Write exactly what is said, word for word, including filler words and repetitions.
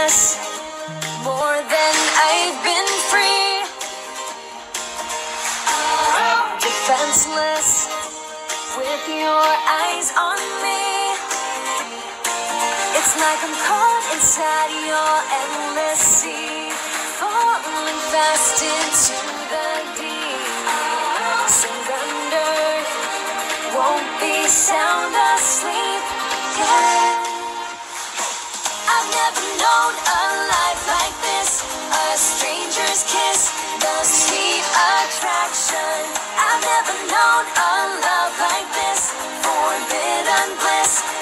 endless, more than I've been free. Defenseless, with your eyes on me. It's like I'm caught inside your endless sea, falling fast into the deep. Surrendered, won't be sound asleep. Yeah. I've never known a life like this, a stranger's kiss, the sweet attraction. I've never known a love like this, forbidden bliss.